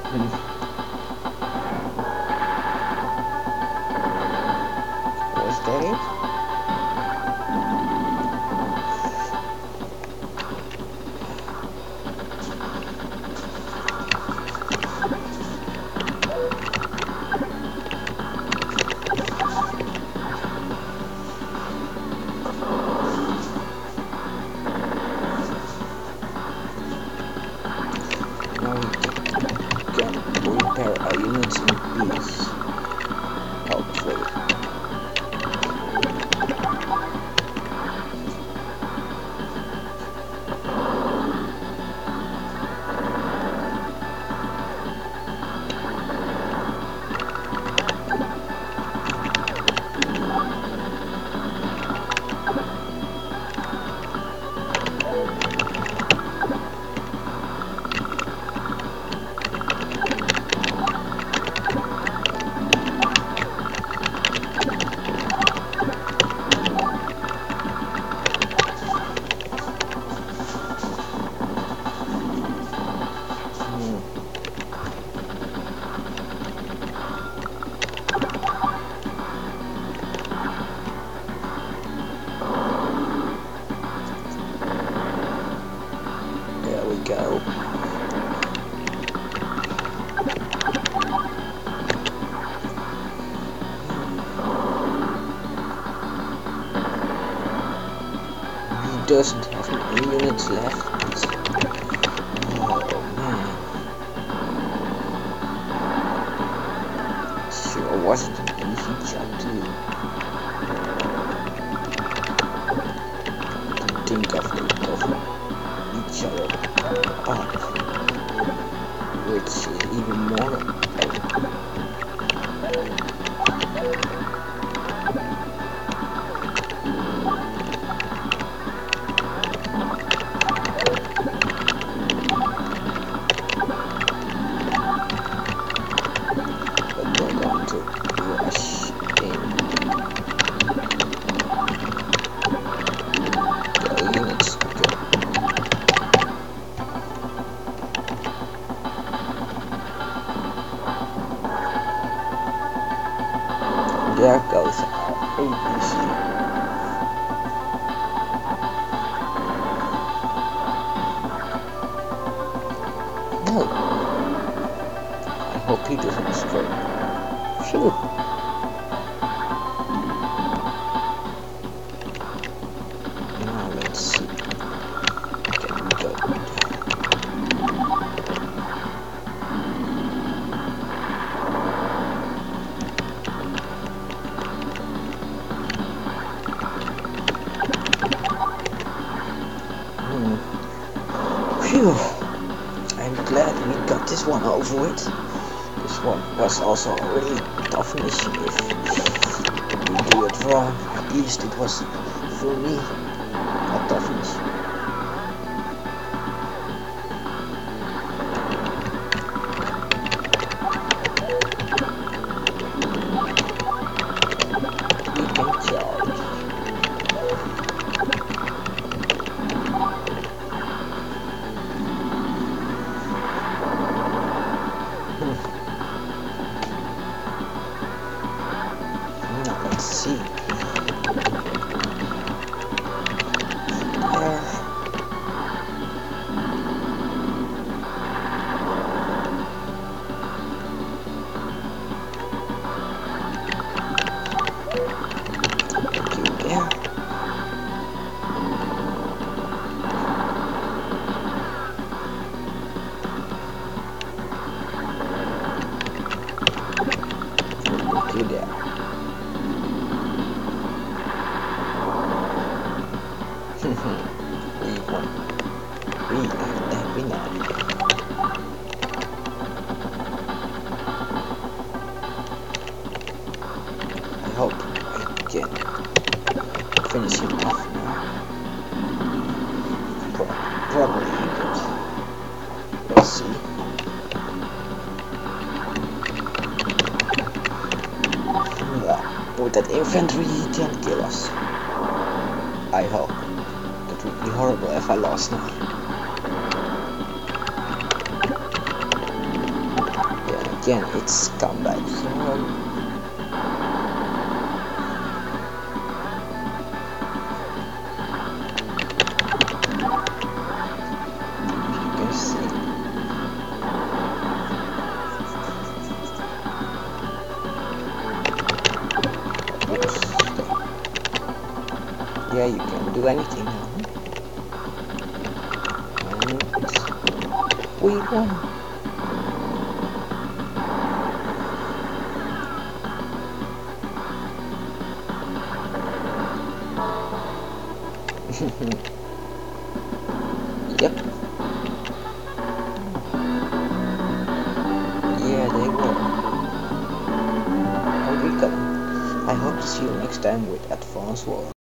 Was that it? Now we can repair our units in peace. Hopefully. There we go. He doesn't have any units left. Oh man. Sure wasn't an easy job to think of the each other up, which is even more but we're going to rush in. The units go. There goes our ABC. No. I hope he doesn't destroy. Phew. Now let's see. Can we go? Phew. I'm glad we got this one over with. This one was also a really tough mission. If we do it wrong, at least it was, for me, a tough mission. We can charge. Now let's see. There. Okay, there. We won. We are the winner. I hope I can finish him off now. Probably, but we'll see. With that infantry, he can't kill us. I hope. That would be horrible if I lost now. again, it's kanbei. So you can see. Oops. Yeah, you can do anything now. And we won. Yep. Yeah, they were. And we got. I hope to see you next time with Advance War.